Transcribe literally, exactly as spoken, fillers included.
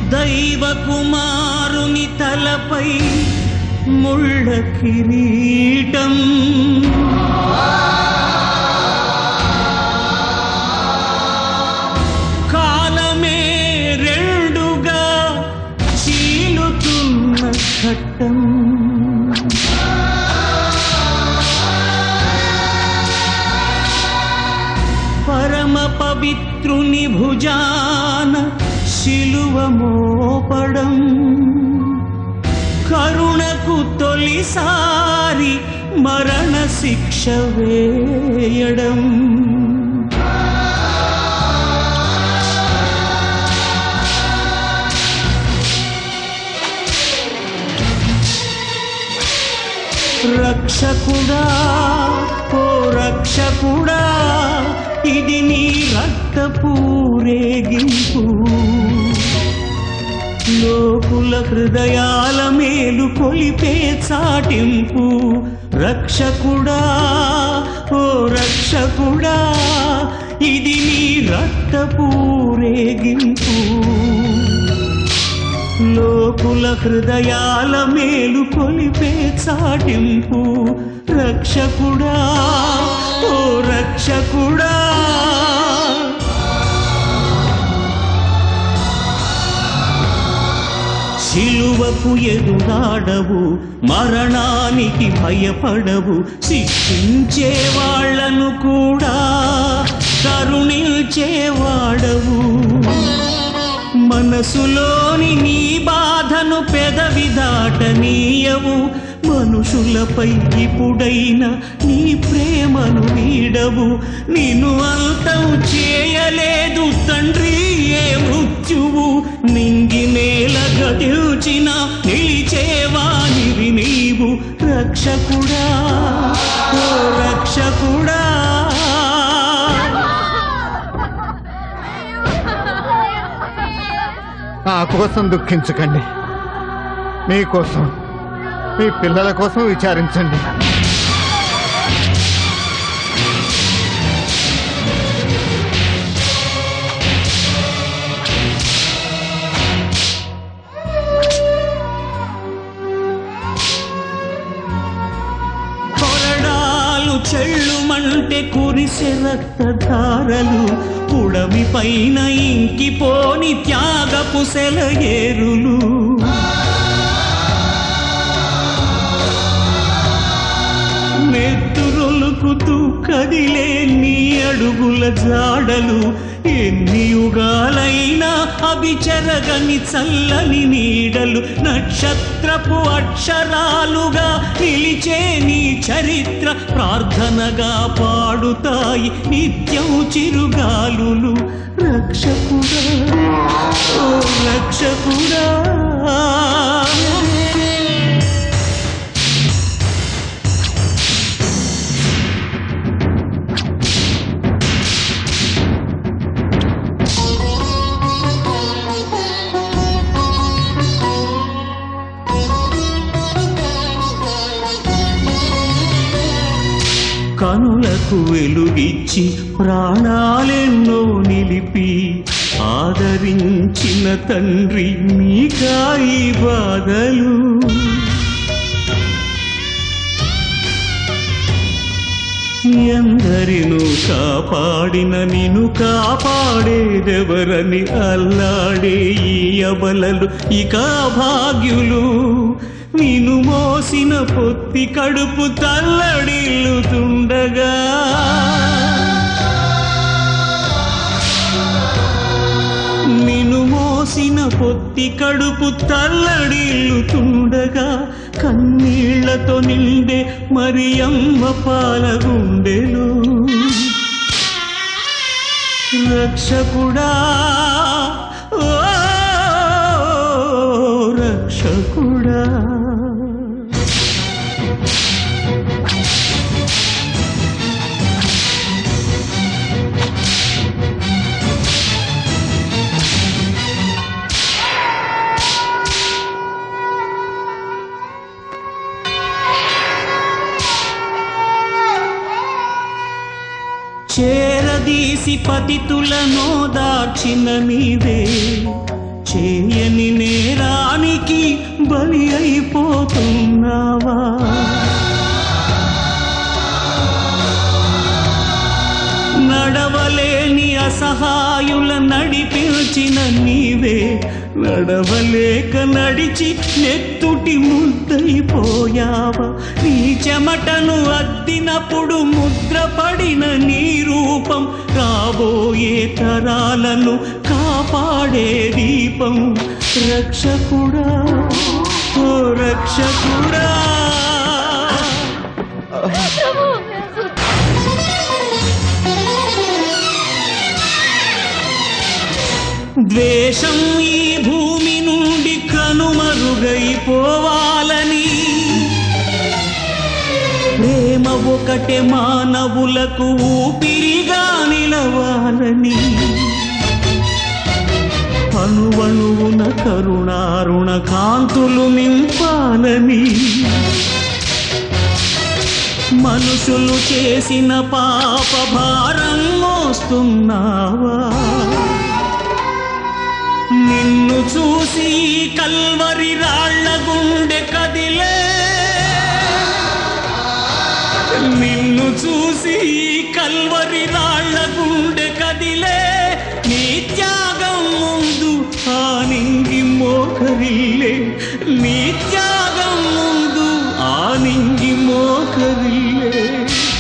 దైవ కుమారుని తలపై ముళ్ళ కిరీటం, కాలమే రెండుగా చీలుతున్న ఘట్టం, పరమ పవిత్రుని భుజాన శిలువ మోపడం, కరుణకు తొలిసారి మరణ శిక్ష వేయడం, రక్షకుడా ఓ రక్షకుడా ఇది నీ రక్తపూరేగింపు, లోకుల హృదయాల మేలు కొలిపే చాటింపు, రక్షకుడా ఓ రక్షకుడా ఇది నీ రక్తపూరేగింపు, లోకుల హృదయాల మేలు కొలిపే చాటింపు, రక్షకుడా ఓ రక్షకుడా. శిలువకు ఎదురాడవు, మరణానికి భయపడవు, శిక్షించే వాళ్లను కూడా కరుణించేవాడవు, మనసులోని నీ బాధను పెదవి దాటనీయవు, మనుషులపై ఇప్పుడైనా నీ ప్రేమను వీడవు, నిన్ను అంతం చేయలేదు తండ్రి ఏ మృత్యువు, నింగి నేల గతిల్చిన నిలిచేవానివి నీవు, రక్షకుడా ఓ రక్షకుడా. నా కోసం దుఃఖించకండి, మీకోసం మీ పిల్లల కోసం విచారించండి. కొరడాలు చెళ్ళుమంటే కురిసే రక్తధారలు, పుడమి పైన ఇంకిపోని త్యాగపు సెలయేరులు, నెత్తురొలుకుతూ కదిలే నీ అడుగుల జాడలు, ఎన్ని యుగాలైనా అభిచెరగని చల్లని నీడలు, నక్షత్రపు అక్షరాలుగా నిలిచే నీ చరిత్ర ప్రార్థనగా పాడుతాయి నిత్యం చిరుగాలులు, రక్షకుడా ఓ రక్షకుడా. కనులకు వెలుగిచ్చి ప్రాణాలెన్నో నిలిపి ఆదరించిన తండ్రి మీకాయి బాధలు, ఎందరిను కాపాడిన నిన్ను కాపాడేదెవరని అల్లాడే ఈ అబలలు ఇక భాగ్యులు, నిన్ను మోసిన పొత్తి కడుపు తల్లడిల్లుతుండగా, నిన్ను మోసిన పొత్తి కడుపు తల్లడిల్లుతుండగా, కన్నీళ్లతో నిండే మరియమ్మ పాలగుండెలు, రక్షకుడా ఓ రక్షకుడా. చేరదీసి పతితులను దార్చిన నీవే, చేయని దానికి బలి అయిపోతున్నావా? నడవలేని అసహాయుల నడిపించిన నీవే నడవలేక నడిచి నెత్తుటి ముద్దయిపోయావా? నీ చెమటను అద్దినప్పుడు ముద్రపడిన నీ రూపం రాబోయే తరాలను కాపాడే దీపం. రక్షకుడా ఓ రక్షకుడా, ద్వేషం ఈ భూమి నుండి కనుమరుగైపోవాలని, ప్రేమ ఒకటే మానవులకు ఊపిరిగా నిలవాలని, అణువణువున కరుణారుణ కాంతులు నింపాలని, మనుషులు చేసిన పాప భారం మోస్తున్నావా? నిన్ను చూసి కల్వరి రాళ్ల గుండె కదిలే, నిన్ను చూసి కల్వరి రాళ్ల గుండె కదిలే. నీ త్యాగం ముందు ఆ నింగి మోకరిల్లే, నీ త్యాగం ముందు ఆ నింగి మోకరిల్లే.